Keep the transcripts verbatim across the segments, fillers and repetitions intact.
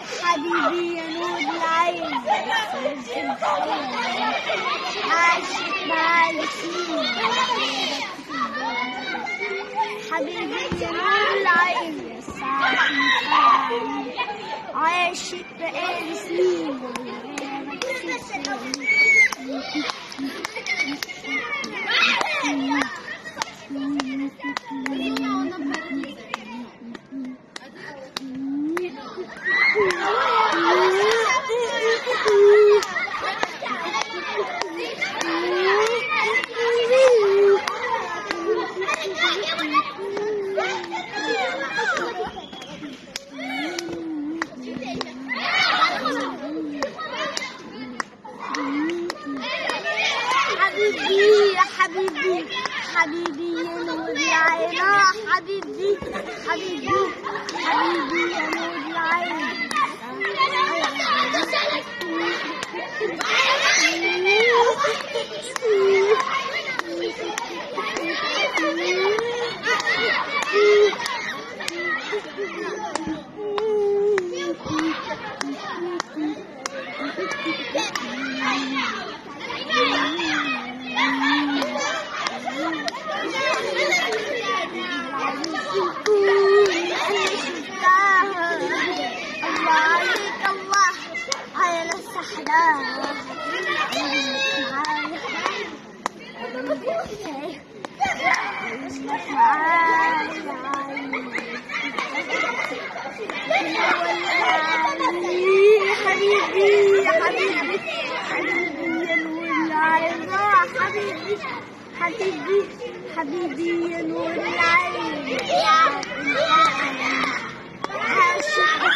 حبيبي يا نور العين عاشق معاك سنين حبيبي يا نور العين يا ساعتي عاشق بقالي سنين حبيبي حبيبي حبيبي يا نور العين حبيبي حبيبي حبيبي يا نور العين حبيبي حبيبي حبيبي يا نور العين حبيبي حبيبي حبيبي يا نور العين عاشق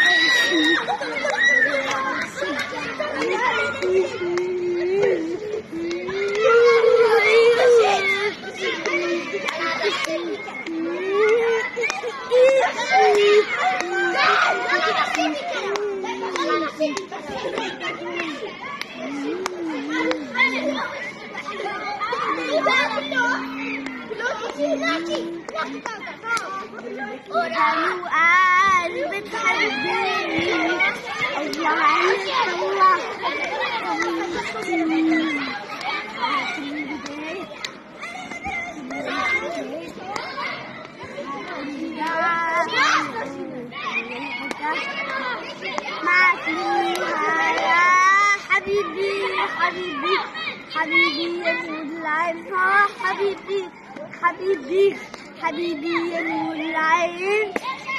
قالوا قلبي تحبني الله عليك الله معك يا حبيبي حبيبي حبيبي يا نور العين حبيبي حبيبي حبيبي يا نور العين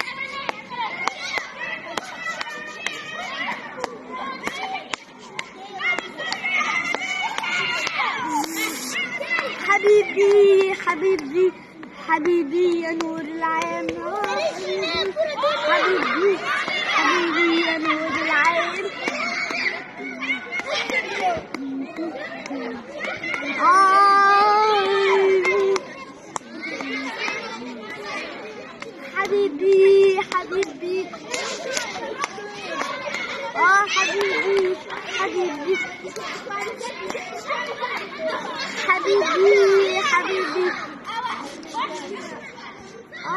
حبيبي حبيبي حبيبي يا نور العين حبيبي حبيبي يا نور العين حبيبي حبيبي اه حبيبي حبيبي حبيبي حبيبي